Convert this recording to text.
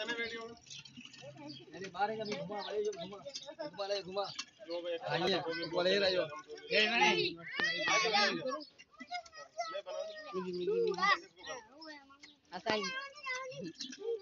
अरे बाहर का भी घुमा भाई, जो घुमा घुमा ले घुमा आइए बोले रहा जो ये नहीं आता है।